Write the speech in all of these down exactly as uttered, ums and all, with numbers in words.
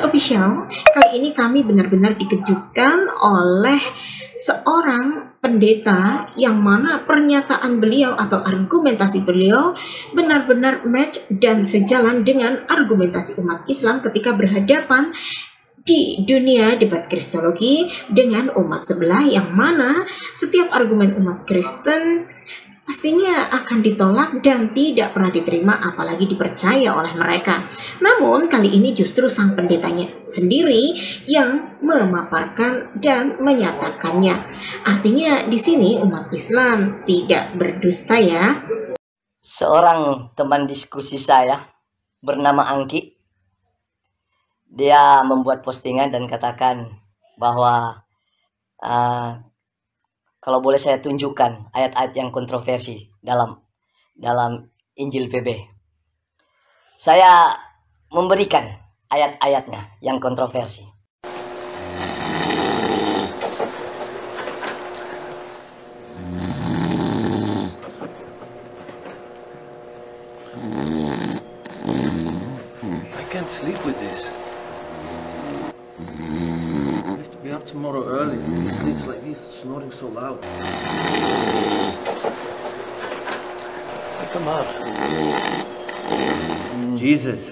Sahabat official, kali ini kami benar-benar dikejutkan oleh seorang pendeta yang mana pernyataan beliau atau argumentasi beliau benar-benar match dan sejalan dengan argumentasi umat Islam ketika berhadapan di dunia debat kristologi dengan umat sebelah, yang mana setiap argumen umat Kristen pastinya akan ditolak dan tidak pernah diterima, apalagi dipercaya oleh mereka. Namun kali ini justru sang pendetanya sendiri yang memaparkan dan menyatakannya. Artinya di sini umat Islam tidak berdusta ya. Seorang teman diskusi saya bernama Angki, dia membuat postingan dan katakan bahwa uh, kalau boleh saya tunjukkan ayat-ayat yang kontroversi dalam dalam Injil P B. Saya memberikan ayat-ayatnya yang kontroversi. I can't sleep with this. Be up tomorrow early. He sleeps like this, snoring so loud. Wake him up. Jesus.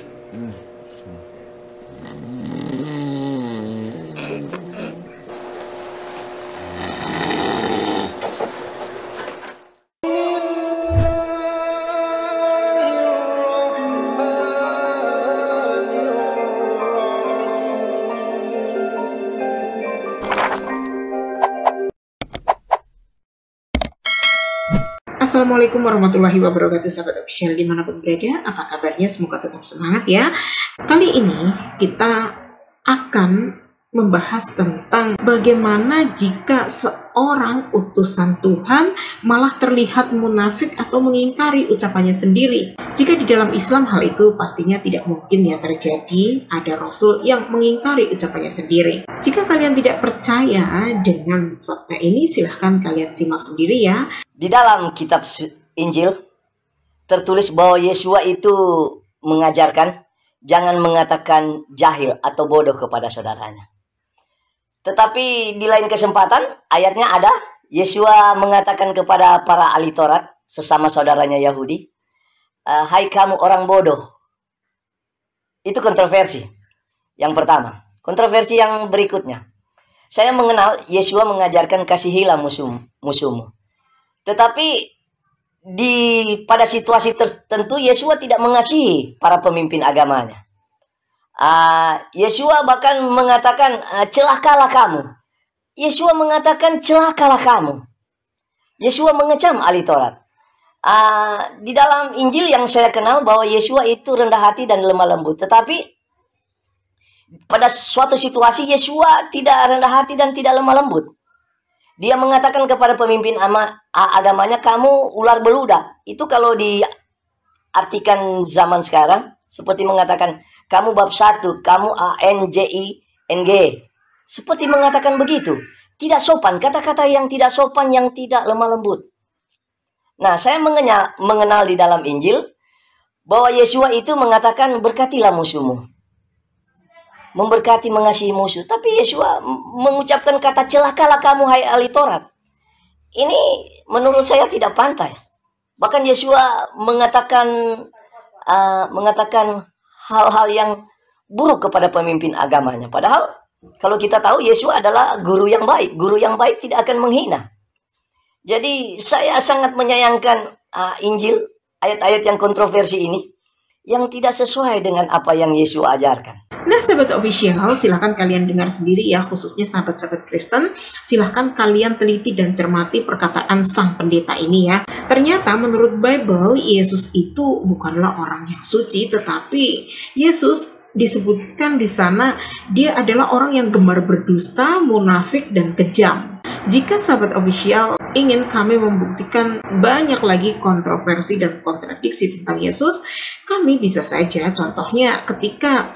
Assalamualaikum warahmatullahi wabarakatuh, sahabat official dimanapun berada. Apa kabarnya? Semoga tetap semangat ya. Kali ini kita akan membahas tentang bagaimana jika seorang utusan Tuhan malah terlihat munafik atau mengingkari ucapannya sendiri. Jika di dalam Islam hal itu pastinya tidak mungkin ya terjadi, ada Rasul yang mengingkari ucapannya sendiri. Jika kalian tidak percaya dengan fakta ini, silahkan kalian simak sendiri ya. Di dalam kitab Injil tertulis bahwa Yesua itu mengajarkan jangan mengatakan jahil atau bodoh kepada saudaranya. Tetapi di lain kesempatan ayatnya ada, Yesua mengatakan kepada para ahli Taurat, sesama saudaranya Yahudi, hai kamu orang bodoh. Itu kontroversi yang pertama. Kontroversi yang berikutnya, saya mengenal Yesua mengajarkan kasihilah musuh, musuhmu. Tetapi di pada situasi tertentu Yesua tidak mengasihi para pemimpin agamanya. Uh, Yesua bahkan mengatakan uh, celakalah kamu. Yesua mengatakan celakalah kamu. Yesua mengecam ahli Taurat. Uh, di dalam Injil yang saya kenal bahwa Yesua itu rendah hati dan lemah lembut. Tetapi pada suatu situasi Yesua tidak rendah hati dan tidak lemah lembut. Dia mengatakan kepada pemimpin ama, agamanya, kamu ular beludak. Itu kalau diartikan zaman sekarang seperti mengatakan kamu bab satu, kamu A N J I N G. Seperti mengatakan begitu. Tidak sopan, kata-kata yang tidak sopan, yang tidak lemah lembut. Nah, saya mengenal, mengenal di dalam Injil bahwa Yesua itu mengatakan berkatilah musuhmu. Memberkati, mengasihi musuh. Tapi Yesua mengucapkan kata celakalah kamu hai ahli Taurat. Ini menurut saya tidak pantas. Bahkan Yesua mengatakan uh, mengatakan hal-hal yang buruk kepada pemimpin agamanya. Padahal kalau kita tahu Yesua adalah guru yang baik. Guru yang baik tidak akan menghina. Jadi saya sangat menyayangkan uh, Injil, ayat-ayat yang kontroversi ini, yang tidak sesuai dengan apa yang Yesus ajarkan. Nah, sahabat official, silahkan kalian dengar sendiri ya, khususnya sahabat-sahabat Kristen. Silahkan kalian teliti dan cermati perkataan sang pendeta ini ya. Ternyata menurut Bible, Yesus itu bukanlah orang yang suci, tetapi Yesus disebutkan di sana dia adalah orang yang gemar berdusta, munafik, dan kejam. Jika sahabat official ingin kami membuktikan banyak lagi kontroversi dan kontradiksi tentang Yesus, kami bisa saja contohnya ketika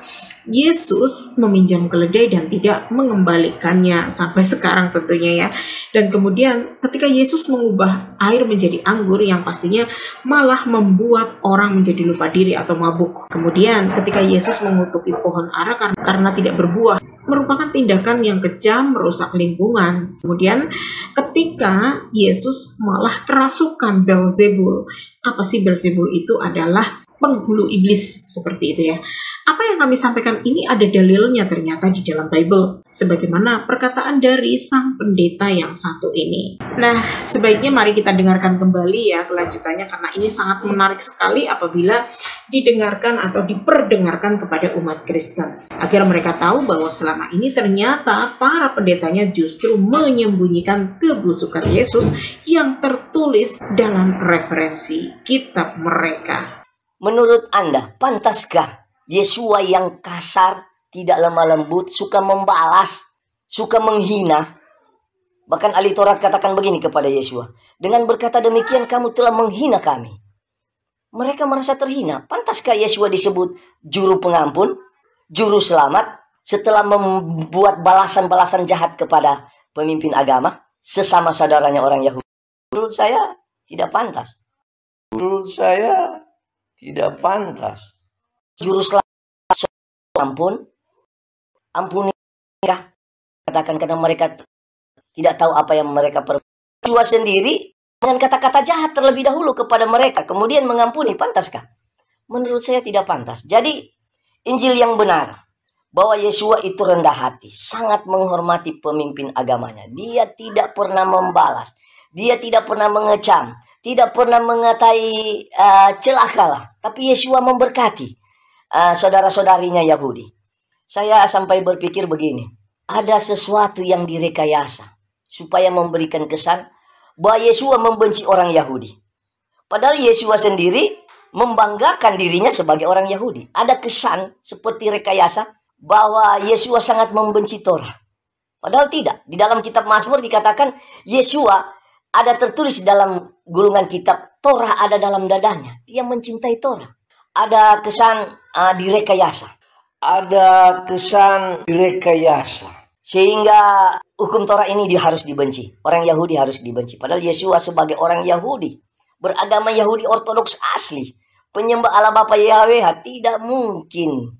Yesus meminjam keledai dan tidak mengembalikannya sampai sekarang tentunya ya. Dan kemudian ketika Yesus mengubah air menjadi anggur yang pastinya malah membuat orang menjadi lupa diri atau mabuk. Kemudian ketika Yesus mengutuki pohon ara karena, karena tidak berbuah, merupakan tindakan yang kejam, merusak lingkungan. Kemudian ketika Yesus malah kerasukan Beelzebul. Apa sih Beelzebul itu? Adalah penghulu iblis, seperti itu ya. Apa yang kami sampaikan ini ada dalilnya ternyata di dalam Bible, sebagaimana perkataan dari sang pendeta yang satu ini. Nah, sebaiknya mari kita dengarkan kembali ya kelanjutannya, karena ini sangat menarik sekali apabila didengarkan atau diperdengarkan kepada umat Kristen, agar mereka tahu bahwa selama ini ternyata para pendetanya justru menyembunyikan kebusukan Yesus yang tertulis dalam referensi kitab mereka. Menurut Anda, pantaskah Yesua yang kasar, tidak lemah lembut, suka membalas, suka menghina? Bahkan ahli Taurat katakan begini kepada Yesua, dengan berkata demikian kamu telah menghina kami. Mereka merasa terhina. Pantaskah Yesua disebut juru pengampun, juru selamat, setelah membuat balasan-balasan jahat kepada pemimpin agama, sesama saudaranya orang Yahudi? Menurut saya tidak pantas. Menurut saya tidak pantas. Juru selamat, ampun, ampuni mereka, katakan karena mereka tidak tahu apa yang mereka perbuat. Yesua sendiri dengan kata-kata jahat terlebih dahulu kepada mereka, kemudian mengampuni. Pantaskah? Menurut saya tidak pantas. Jadi Injil yang benar bahwa Yesua itu rendah hati, sangat menghormati pemimpin agamanya. Dia tidak pernah membalas, dia tidak pernah mengecam, tidak pernah mengatai uh, celakalah, tapi Yesua memberkati Uh, saudara-saudarinya Yahudi. Saya sampai berpikir begini, ada sesuatu yang direkayasa supaya memberikan kesan bahwa Yesua membenci orang Yahudi. Padahal Yesua sendiri membanggakan dirinya sebagai orang Yahudi. Ada kesan seperti rekayasa bahwa Yesua sangat membenci Torah. Padahal tidak. Di dalam kitab Mazmur dikatakan Yesua ada tertulis dalam gulungan kitab, Torah ada dalam dadanya. Dia mencintai Torah. Ada kesan uh, direkayasa. Ada kesan direkayasa. Sehingga hukum Torah ini dia harus dibenci. Orang Yahudi harus dibenci. Padahal Yesua sebagai orang Yahudi, beragama Yahudi ortodoks asli, penyembah Allah Bapa Yahweh, tidak mungkin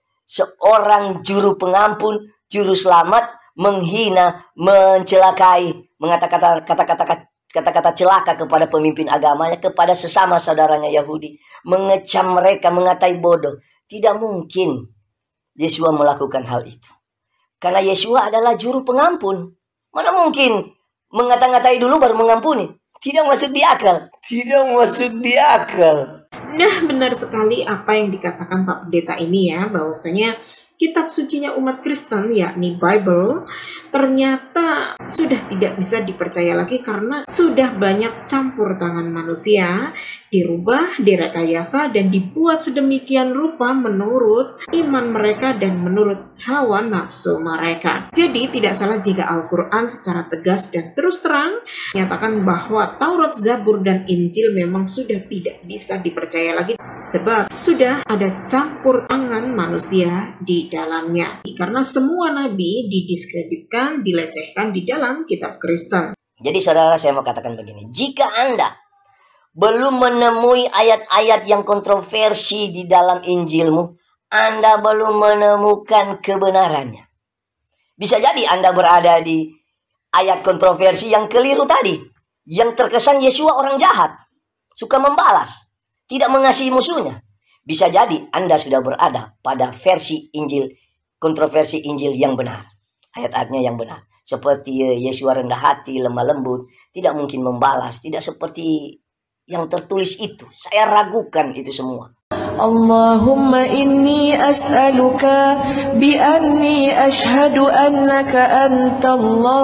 seorang juru pengampun, juru selamat, menghina, mencelakai, mengatakan kata-kata kata-kata celaka kepada pemimpin agamanya, kepada sesama saudaranya Yahudi, mengecam mereka, mengatai bodoh. Tidak mungkin Yesua melakukan hal itu. Karena Yesua adalah juru pengampun. Mana mungkin mengata-ngatai dulu baru mengampuni? Tidak masuk di akal. Tidak masuk di akal. Nah, benar sekali apa yang dikatakan Pak Pendeta ini ya, bahwasanya kitab sucinya umat Kristen, yakni Bible, ternyata sudah tidak bisa dipercaya lagi karena sudah banyak campur tangan manusia, dirubah, direkayasa, dan dibuat sedemikian rupa menurut iman mereka dan menurut hawa nafsu mereka. Jadi tidak salah jika Al-Quran secara tegas dan terus terang menyatakan bahwa Taurat, Zabur, dan Injil memang sudah tidak bisa dipercaya lagi, sebab sudah ada campur tangan manusia di dalamnya. Karena semua nabi didiskreditkan, dilecehkan di dalam kitab Kristen. Jadi saudara, saya mau katakan begini. Jika Anda belum menemui ayat-ayat yang kontroversi di dalam Injilmu, Anda belum menemukan kebenarannya. Bisa jadi Anda berada di ayat kontroversi yang keliru tadi, yang terkesan Yesua orang jahat, suka membalas, tidak mengasihi musuhnya. Bisa jadi Anda sudah berada pada versi Injil, kontroversi Injil yang benar. Ayat-ayatnya yang benar. Seperti Yesua rendah hati, lemah lembut, tidak mungkin membalas, tidak seperti yang tertulis itu. Saya ragukan itu semua. Allahumma inni as'aluka bi anni ashhadu annaka anta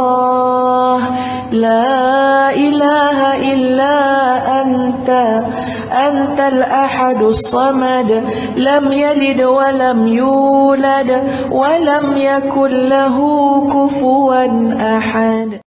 Allah la ilaha illa anta antal ahadus samad lam yalid wa lam yulad wa lam yakul lahu kufuwan ahad.